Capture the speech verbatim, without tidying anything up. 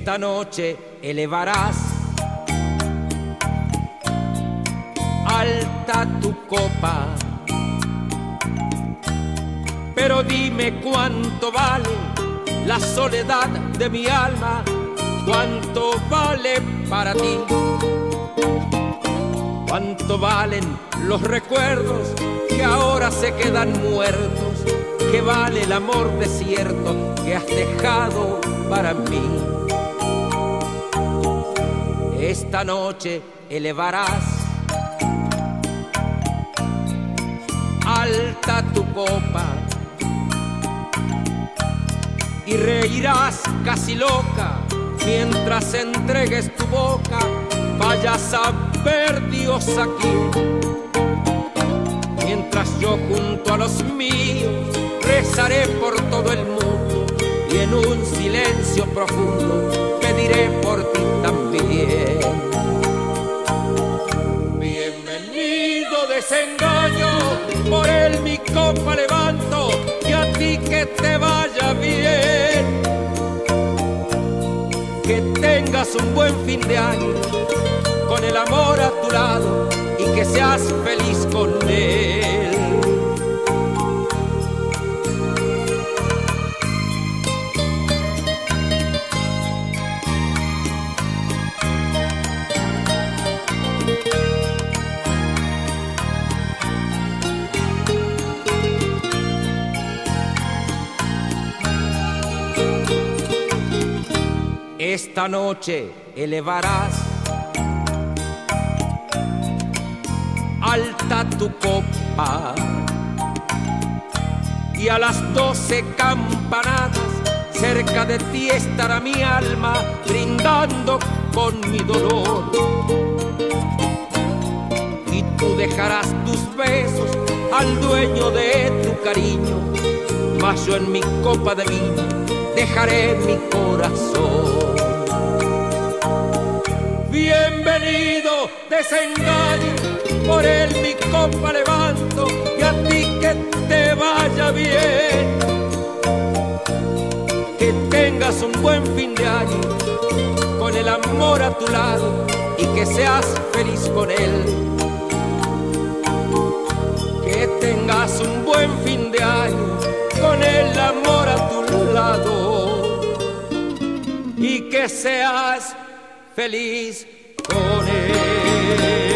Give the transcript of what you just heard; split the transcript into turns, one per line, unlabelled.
Esta noche elevarás alta tu copa, pero dime cuánto vale la soledad de mi alma, cuánto vale para ti, cuánto valen los recuerdos que ahora se quedan muertos, qué vale el amor desierto que has dejado para mí. Esta noche elevarás alta tu copa y reirás casi loca mientras entregues tu boca. Vayas a ver Dios aquí, mientras yo junto a los míos rezaré por todo el mundo y en un silencio profundo pediré por ti también. Bienvenido desengaño, por él mi copa levanto y a ti que te vaya bien, que tengas un buen fin de año con el amor a tu lado y que seas feliz con él. Esta noche elevarás alta tu copa y a las doce campanadas cerca de ti estará mi alma brindando con mi dolor, y tú dejarás tus besos al dueño de tu cariño, mas yo en mi copa de vino dejaré mi corazón. Bienvenido desengaño, por él mi copa levanto y a ti que te vaya bien, que tengas un buen fin de año con el amor a tu lado y que seas feliz con él, que tengas un buen fin de año con el amor a tu lado y que seas feliz con él.